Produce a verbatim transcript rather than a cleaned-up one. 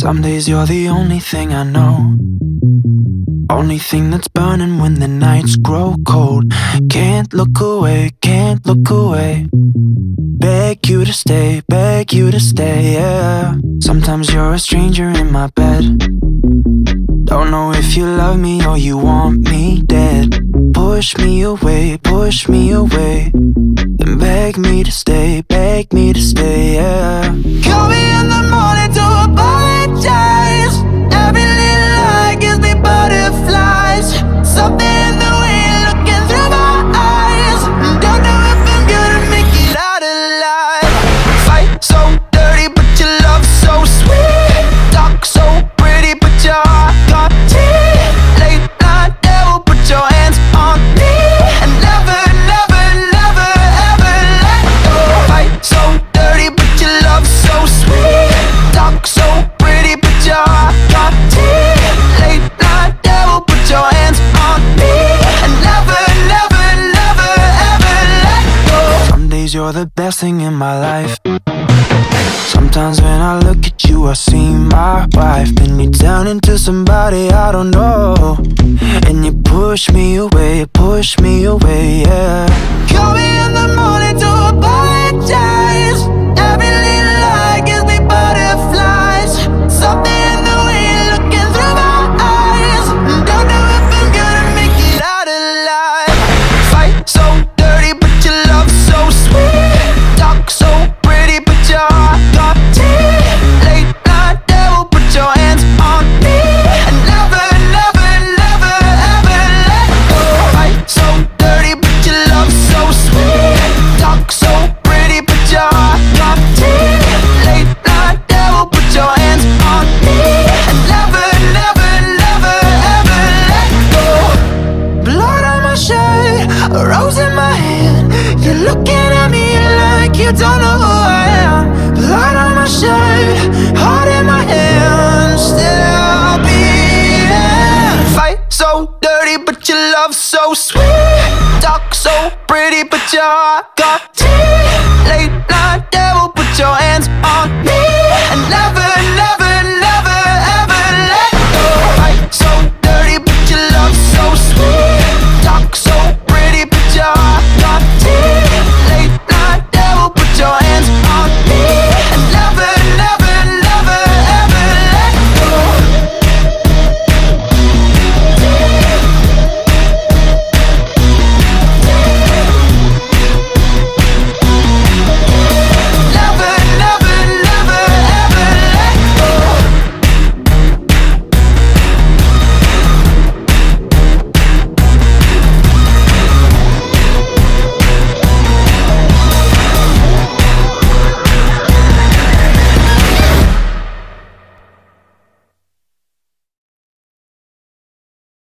Some days you're the only thing I know, only thing that's burning when the nights grow cold. Can't look away, can't look away. Beg you to stay, beg you to stay, yeah. Sometimes you're a stranger in my bed. Don't know if you love me or you want me dead. Push me away, push me away, then beg me to stay, beg me to stay, yeah. Call me in the morning to apologize. Every little lie gives me butterflies. Something in the way you're looking through my eyes. Don't know if I'm gonna make it out alive. Fight so dirty but your love so sweet. Talk so pretty but your heart got teeth. Late night devil, put your hands on me and never, never, never, ever let go. Fight so dirty but your love so sweet. Talk so pretty but your heart got teeth. Late night devil, put your hands on me and never, never, never, ever let go. Some days you're the best thing in my life. Sometimes when I look at you, I see my wife. Then you turn into somebody I don't know, and you push me away, push me away, yeah. Call me in the morning to apologize. Every little lie gives me butterflies. Something in the way you're looking through my eyes. Don't know if I'm gonna make it out alive. Fight so dirty but your love so sweet. Talk so pretty but your heart got teeth. Late night devil, put your hands on me and never, never, never, ever let go. Fight so dirty but your love so sweet. Talk so pretty but your heart got teeth. Late night devil, put your hands on me and never, never, never, ever let go. Blood on my shirt, a rose in my hand. You're looking at me like you don't know who I am. Blood on my shirt, heart in my hand. Still beating. Fight so dirty but your love so sweet. Talk so pretty but your heart got teeth. Late night devil, put your hands on me and never,